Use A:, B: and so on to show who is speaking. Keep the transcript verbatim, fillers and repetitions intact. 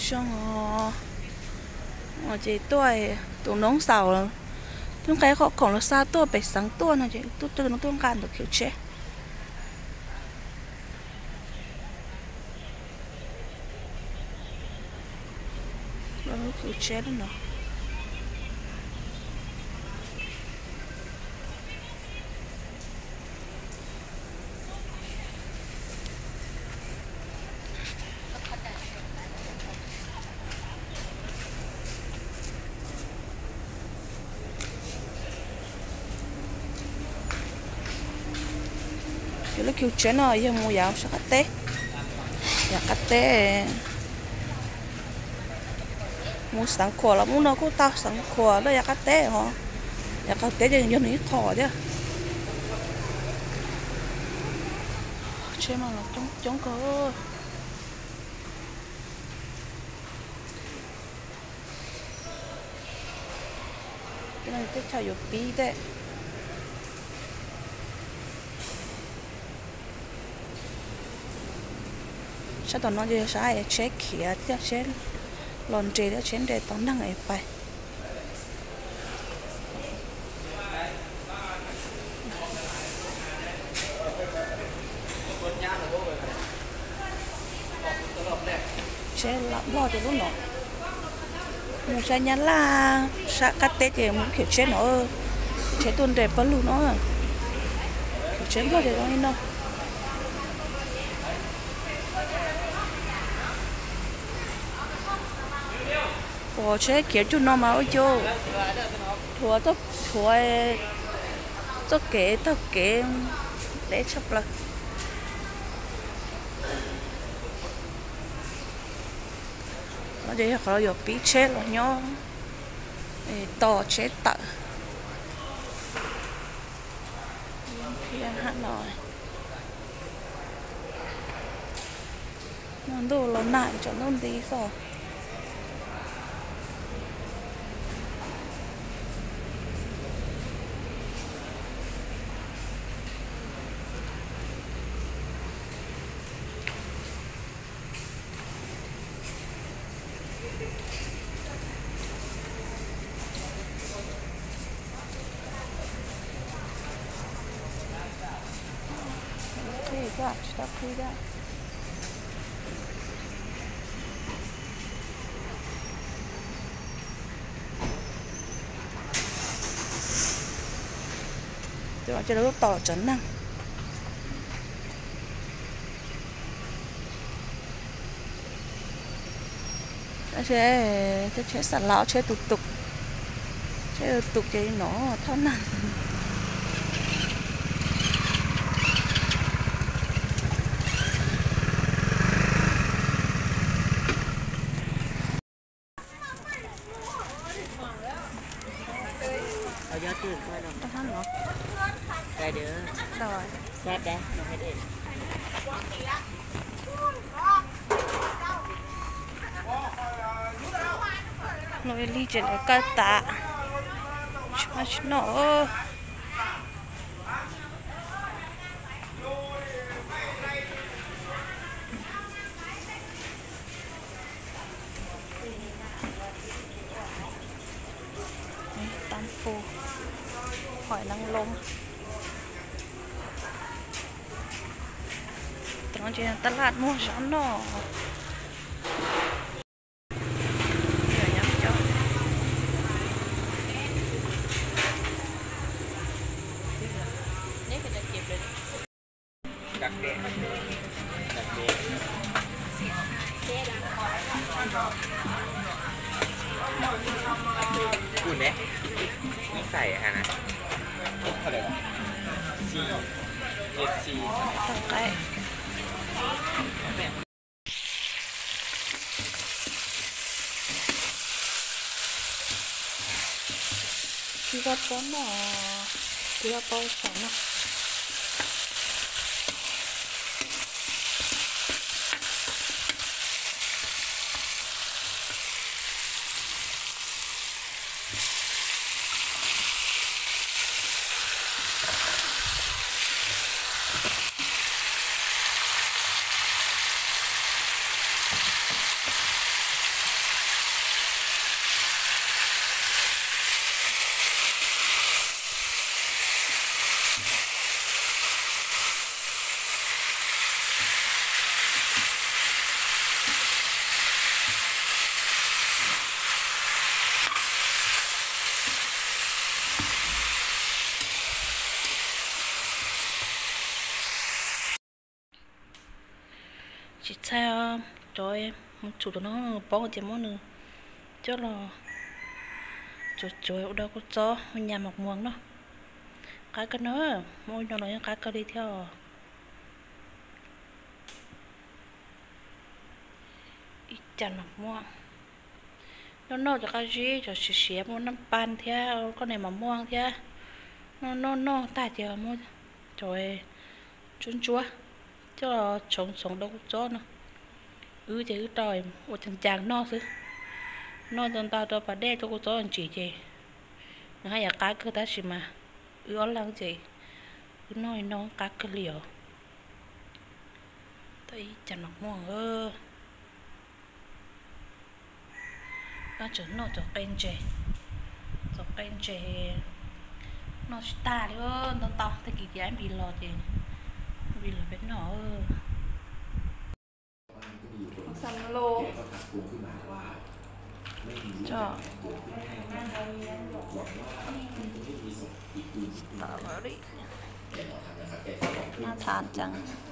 A: xong rồi ở chị tôi tụ nóng sầu rồi chúng cái họ còn là xa tôi bị sáng tôi này chị tôi tôi nó tôi gan được kiểu chết nó kiểu chết nữa nó kiểu chết nó giờ mua dạo sao cắt té giờ cắt té mua sáng khô là mua nó cũng tao sáng khô đó giờ cắt té hả giờ cắt té thì giờ nó ít khó chứ chết mà là chống chống cơ cái này tôi chào bí đấy sao tao nói gì sai chết kia chứ chết lon trề đó chết để tao năng ấy phải chết lắm lo thì lúc nào một sai nhắn là sa cắt tết thì muốn kiểu chết nó chết tuần đẹp vẫn luôn nó chết lo thì nó đâu ủa chết kiểu chút nó mà ôi chú thua tóc thua tóc kế tóc kế để chấp là nó chỉ có là bị chết rồi nhá to chết tợ thì ăn hát rồi nó đồ nó nại cho nó đi rồi так, что куда? Tôi bảo cho nó tỏ chấn năng. Nó sẽ nó sẽ sẵn lão sẽ tục tục sẽ tục cái nó thao nặng
B: gióตื่นcoi đâu
A: tao hát nó
B: cái đứa
A: rồi
B: sát đã nó hết đi
A: nó đi trên ở cái tạ mà nó tam phu hỏi năng lông tao chỉ là tao lát mua sẵn nó
B: đặc biệt đặc biệtคุณเนี่ยนี่ใส่ฮะนะเท่าไหร่ละสี่เจ็ดสี่
A: đấy khi gặp con nó khi gặp bao sản nó chủ tụi nó bó cái món nữa cho là chuột chuột ở đâu có chó nhà mọc muông đó cái cái nữa môi nó nói cái cái đi theo ít chăn mọc muông nó nó cho cái gì cho xì xì mua năm pan theo con này mà muông theo nó nó nó ta chờ mua trời chun chúa cho trồng sống đâu có chó nữa ư chứ trời một thằng chàng no chứ no tao tao tao phải đe cho cô chó chỉ chị nó hay là cá cơ ta xí mà ư ó lăng chị cứ nói nó cá cơ liều thấy chẳng mặc muông ơ nó chở nó cho cây chè cho cây chè nó ta đi ơ tao tao thấy kỳ giá bị lọt chị bị lọt bên nó ơ xăm lô cho tạo vào đi nó thàn chẳng